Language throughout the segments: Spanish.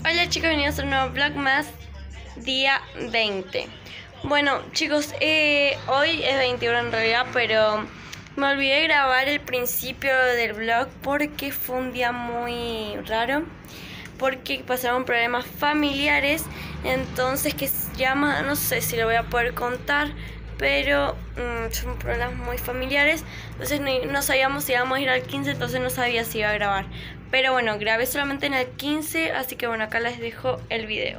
Hola chicos, bienvenidos a un nuevo vlog más, día 20. Bueno chicos, hoy es 21 en realidad, pero me olvidé de grabar el principio del vlog porque fue un día muy raro. Porque pasaron problemas familiares, entonces que se llama, no sé si lo voy a poder contar, pero son problemas muy familiares, entonces no sabíamos si íbamos a ir al 15, entonces no sabía si iba a grabar. Pero bueno, grabé solamente en el 15, así que bueno, acá les dejo el video.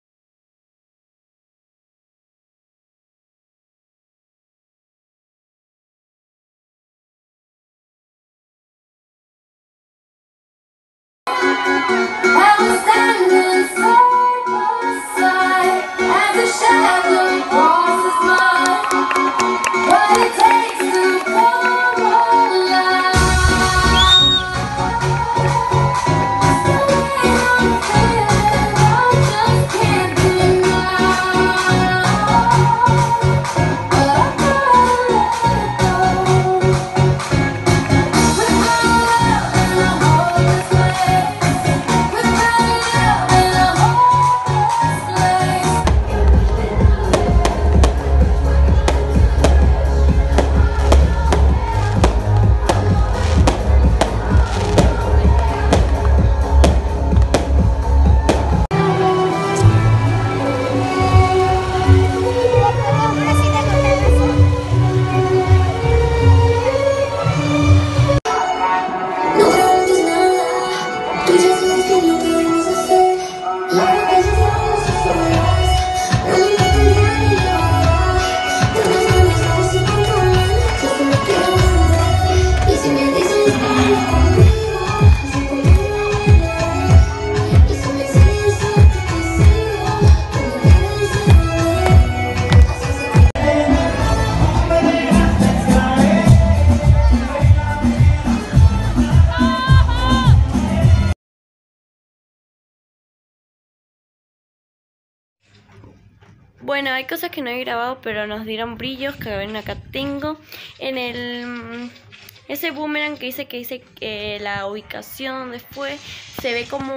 Bueno, hay cosas que no he grabado, pero nos dieron brillos, que ven acá tengo. En el ese boomerang que dice la ubicación donde fue, se ve como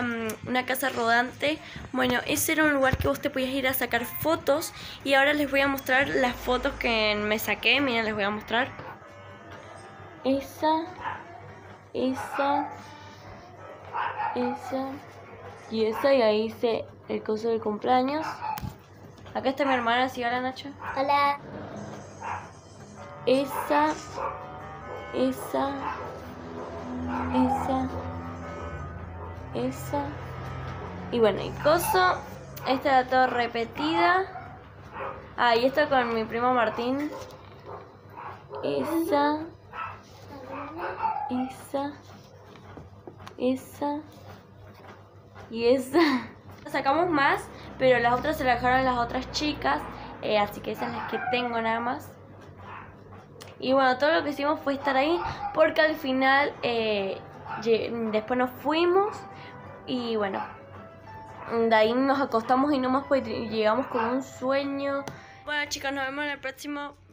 una casa rodante. Bueno, ese era un lugar que vos te podías ir a sacar fotos. Y ahora les voy a mostrar las fotos que me saqué. Miren, les voy a mostrar. Esa y esa, y ahí hice el coso del cumpleaños. Acá está mi hermana, ¿sí? Hola, Nacho. Hola. Esa. Y bueno, y coso. Esta era todo repetida. Ah, y esto con mi primo Martín. Esa. Y esa. Sacamos más, pero las otras se las dejaron las otras chicas, así que esas son las que tengo nada más. Y bueno, todo lo que hicimos fue estar ahí, porque al final después nos fuimos y bueno, de ahí nos acostamos y nomás pues llegamos con un sueño. Bueno chicos, nos vemos en el próximo